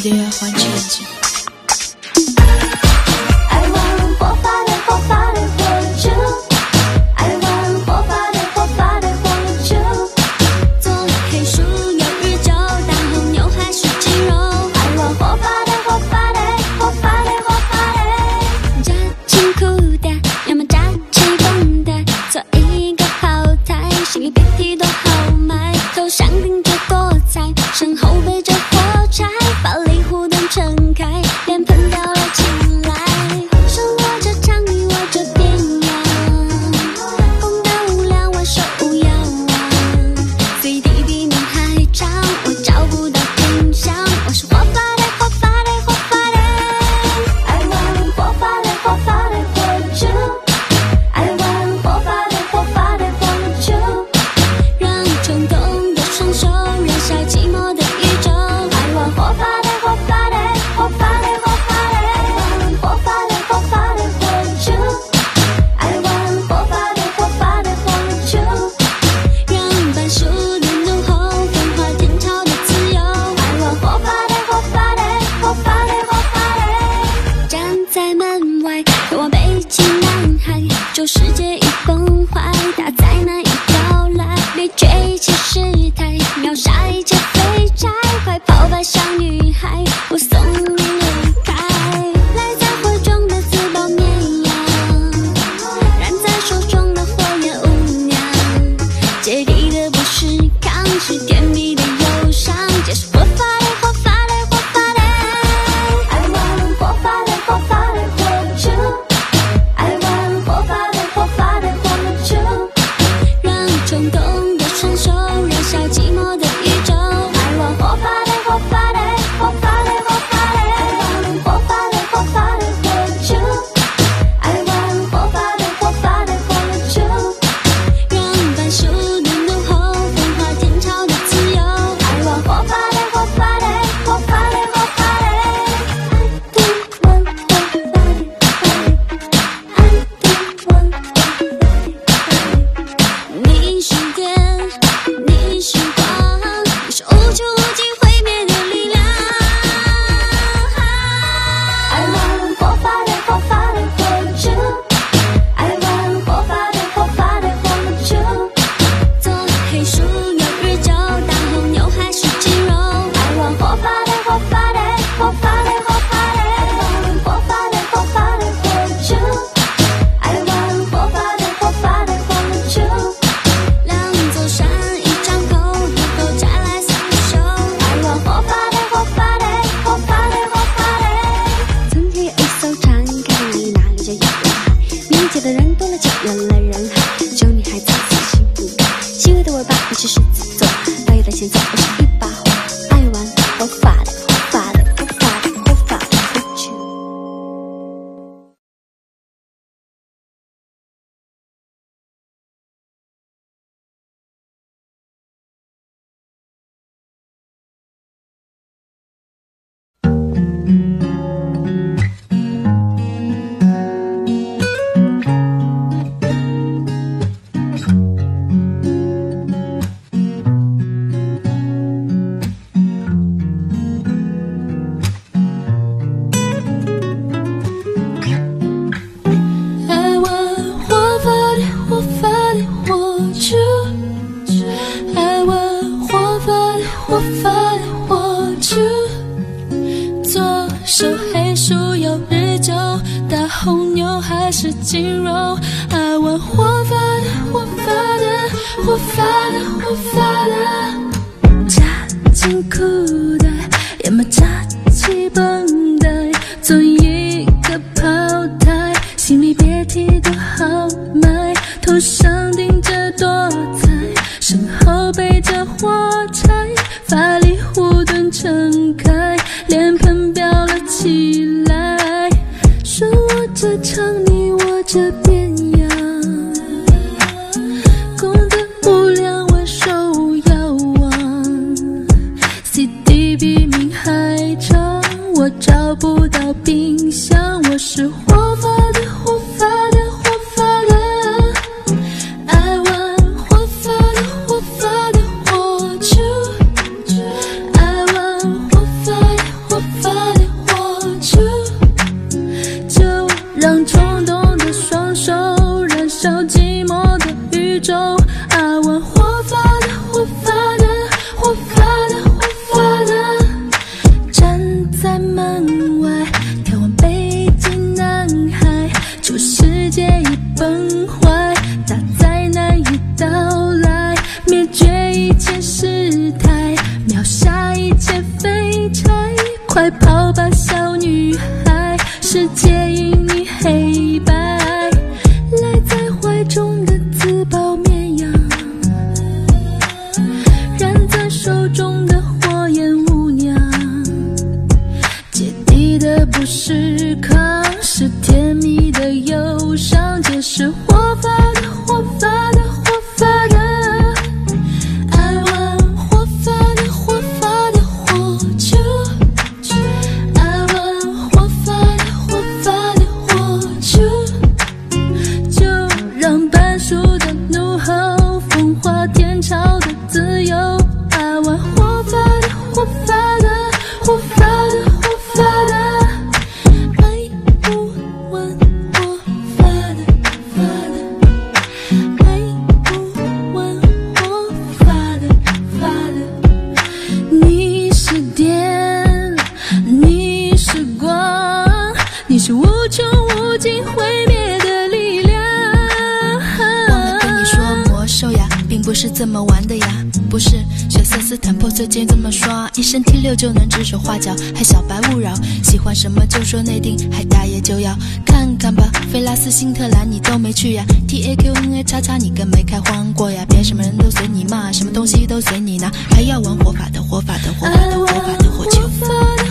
的圆环前进。 I want 火发的火发的火烛 I want 火发的火发的火烛。做黑薯有日久，大红牛还是鸡肉 I want 火发的火发的火发的火发的。扎紧裤带，要么扎起绷带，做一个炮台，心里别提多豪迈，头上顶着多彩，身后背着火柴，把里湖灯撑开，脸盆掉了起来，手握着长笛，握着鞭摇，空的无聊，我手摇啊，随地比你还长，我找不到真相，我是火发的火发的火发的 I want 火发的火发的火烛 I want 火发的火发的火烛，让冲动的双手燃烧寂寞的宇宙 I want 火发的火发的火发的火发的 I want 火发的火发的火烛 I want 火发的火发的火烛，让半熟的浓厚风华天朝的自由 I want 火发的火发的火发的火发的。站在门外眺望北京南海，旧世界已崩坏，大灾难已到来，灭绝一切事态，秒杀一切废柴，快跑吧小女孩，我送你离开。赖在怀中的自暴绵羊，燃在手中的火焰舞娘，接地的不是糠，是甜蜜的忧伤，这是火发的火发的火发的 I want 火发的火发的火烛 I want 火发的火发的火烛，让冲动的双手燃烧寂寞的宇宙 I want 火发的火发的火发的火发的 I want 火发的火发的火烛 I want 火发的火发的火烛，让半熟的浓厚风华天朝的自由 I want 火发的火发的火发的火发的 I do want 火发的火发的 你是电，你是光，你是无穷无尽毁灭的力量 I want 火发的火发的火烛 I want 火发的火发的火烛，做黑薯有日久，大红牛还是鸡肉 I want 火发的火发的火发的火发的 I want 火发的火发的火烛 I want 火发的火发的火烛，两座山一张口，以后再来厮守 I want 火发的火发的火发的火发的。曾经有一艘船，开到哪里就有人海，理解的人多了就人来人海，只有你还在死心不改，细微的尾巴你是狮子座，倒也在前走，我是一把火，爱玩火发的火发的火发的火发的火烛。 I want 火发的火发的火烛 I want 火发的火发的火烛，左手黑薯有日久，大红牛还是鸡肉 I want 火发的火发的火发的火发的。扎紧裤带，要么扎起绷带，做一个炮台，心里别提多豪迈，头上顶着多彩，身后背着火柴，发里湖灯撑开，脸盆飙了起来，手握着长笛，握着鞭摇，空的无聊，我手摇望， CD 比命还长，我找不到冰箱，我是火发的火发的火发的 I want 火发的火发的火烛 I want 火发的火快跑吧，小女孩，世界因你黑白，赖在怀中的自抱绵羊，燃在手中的火焰舞娘，结底的不是康，是甜蜜的忧伤，皆是活法的活法的活法的。你是无穷无尽毁灭的力量。 忘了跟你说，魔兽呀，并不是这么玩的呀，不是血色斯坦破碎键这么刷，一身 T6就能指手画脚，还小白勿扰，喜欢什么就说内定，还大爷就要看看吧。菲拉斯辛特兰你都没去呀 ，TAQNA 叉叉你更没开荒过呀，别什么人都随你骂，什么东西都随你拿，还要玩活法的活法的活法的活法的活球。